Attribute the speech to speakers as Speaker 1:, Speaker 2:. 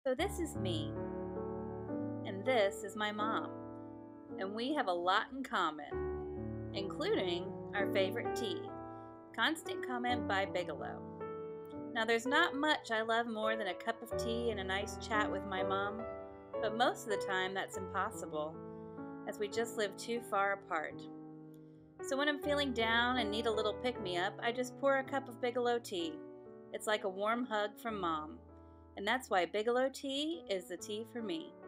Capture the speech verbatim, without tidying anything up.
Speaker 1: So this is me, and this is my mom, and we have a lot in common, including our favorite tea, Constant Comment by Bigelow. Now there's not much I love more than a cup of tea and a nice chat with my mom, but most of the time that's impossible, as we just live too far apart. So when I'm feeling down and need a little pick-me-up, I just pour a cup of Bigelow tea. It's like a warm hug from Mom. And that's why Bigelow tea is the tea for me.